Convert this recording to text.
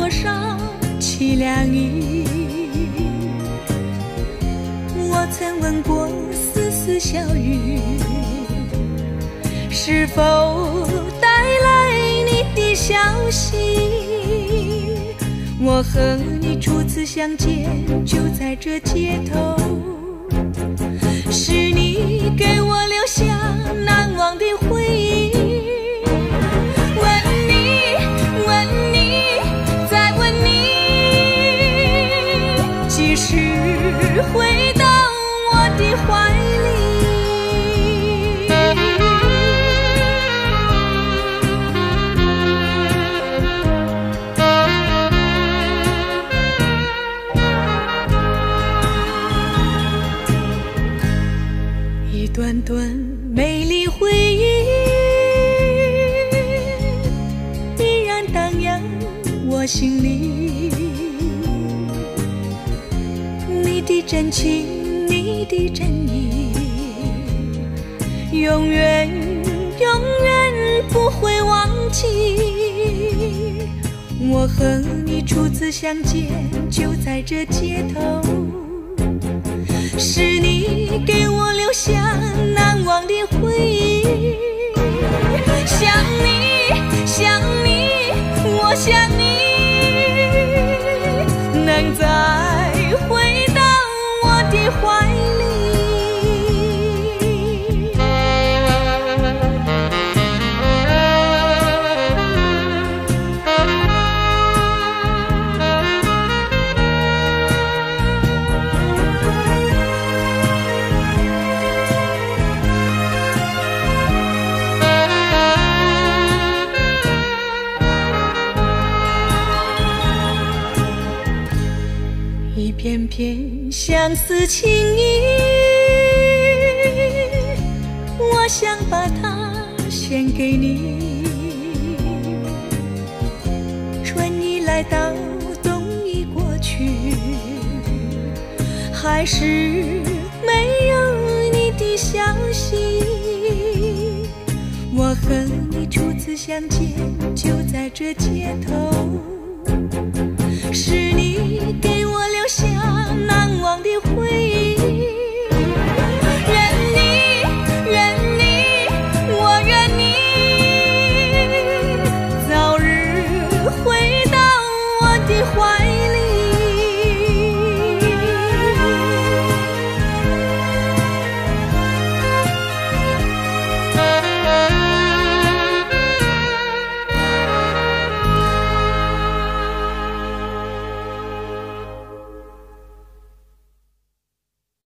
多少凄凉意。我曾问过丝丝小雨，是否带来你的消息？我和你初次相见就在这街头，是你给我留下难忘的回忆。问你，问你，再问你，几时回到我的怀里？一段段美丽回忆依然荡漾我心里，你的真情，你的真意，永远永远不会忘记。我和你初次相见就在这街头，是你给我留下难忘的回忆。想你，想你，我想你，能再回到我的怀里。一片片相思情意，我想把它献给你。春已来到，冬已过去，还是没有你的消息。我和你初次相见就在这街头，